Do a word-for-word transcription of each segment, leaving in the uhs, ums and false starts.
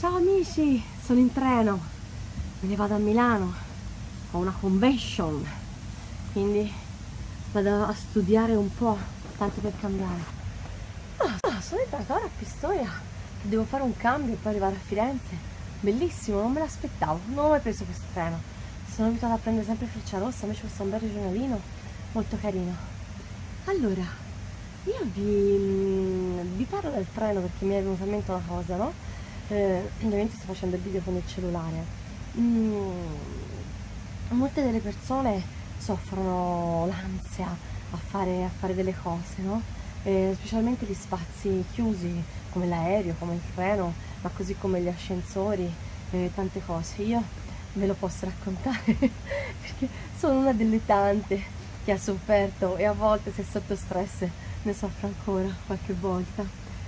Ciao amici, sono in treno, me ne vado a Milano, ho una convention, quindi vado a studiare un po', tanto per cambiare. Ah, ah, sono entrata ora a Pistoia, che devo fare un cambio e poi arrivare a Firenze. Bellissimo, non me l'aspettavo, non ho mai preso questo treno. Sono abituata a prendere sempre Frecciarossa, invece questo è un bel regionalino, molto carino. Allora, io vi, vi parlo del treno perché mi è venuta in mente una cosa, no? Eh, ovviamente sto facendo il video con il cellulare. Mm, molte delle persone soffrono l'ansia a fare, a fare delle cose, no? Eh, specialmente gli spazi chiusi come l'aereo, come il treno, ma così come gli ascensori, eh, tante cose. Io ve lo posso raccontare perché sono una delle tante che ha sofferto e a volte, se è sotto stress, ne soffre ancora qualche volta.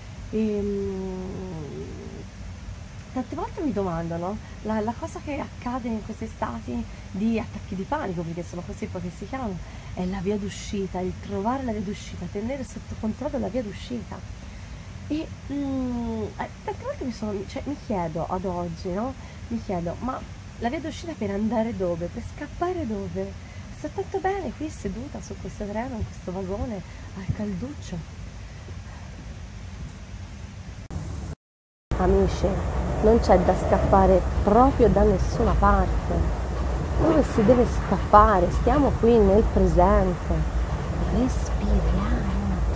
E, tante volte mi domandano la, la cosa che accade in questi stati di attacchi di panico, perché sono così poi che si chiamano, è la via d'uscita, il trovare la via d'uscita, tenere sotto controllo la via d'uscita. E mm, eh, tante volte mi, sono, cioè, mi chiedo ad oggi, no? Mi chiedo, ma la via d'uscita per andare dove? Per scappare dove? Sto tanto bene qui seduta su questo treno, in questo vagone, al calduccio. Amici, non c'è da scappare proprio da nessuna parte. Dove si deve scappare? Stiamo qui nel presente. Respiriamo.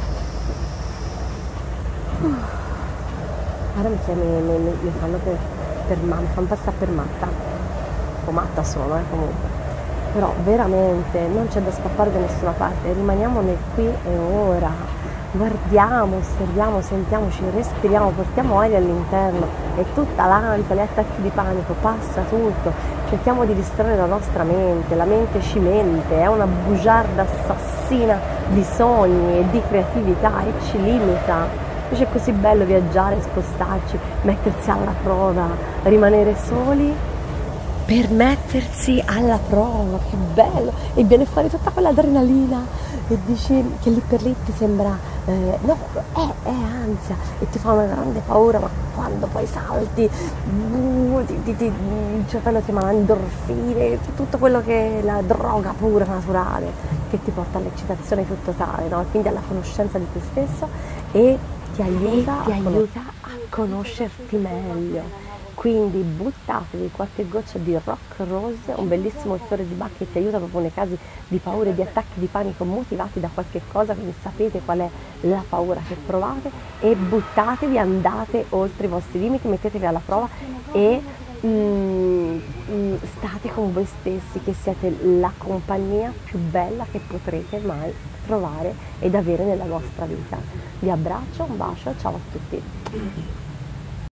Uh. Ora mi, mi, mi, mi fanno per, per matta, mi fanno passare per matta. O matta sono, eh, comunque. Però veramente non c'è da scappare da nessuna parte. Rimaniamo nel qui e ora. Guardiamo, osserviamo, sentiamoci, respiriamo, portiamo aria all'interno e tutta l'ansia, gli attacchi di panico, passa tutto. Cerchiamo di distrarre la nostra mente, la mente ci mente, è una bugiarda assassina di sogni e di creatività e ci limita. Invece è così bello viaggiare, spostarci, mettersi alla prova, rimanere soli per mettersi alla prova, che bello! E viene fuori tutta quell'adrenalina e dici che lì per lì ti sembra, eh, no, è, è ansia e ti fa una grande paura, ma quando poi salti, uh, ti, ti, ti, il cervello ti manda endorfine, tutto quello che è la droga pura naturale che ti porta all'eccitazione più totale, no? Quindi alla conoscenza di te stesso e ti aiuta, e ti aiuta a conoscerti meglio. Quindi buttatevi qualche goccia di Rock Rose, un bellissimo fiore di Bach che ti aiuta proprio nei casi di paura e di attacchi di panico motivati da qualche cosa, quindi sapete qual è la paura che provate e buttatevi, andate oltre i vostri limiti, mettetevi alla prova e mm, mm, state con voi stessi, che siete la compagnia più bella che potrete mai trovare ed avere nella vostra vita. Vi abbraccio, un bacio, ciao a tutti.